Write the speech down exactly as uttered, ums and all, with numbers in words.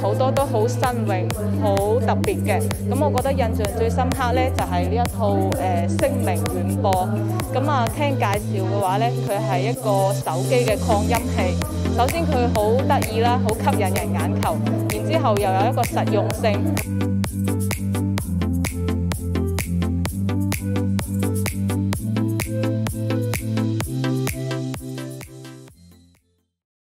好多都好新穎、好特別嘅。咁我覺得印象最深刻咧就係呢一套誒聲名遠播。咁啊聽介紹嘅話咧，佢係一個手機嘅擴音器。首先佢好得意啦，好吸引人眼球，然之後又有一個實用性。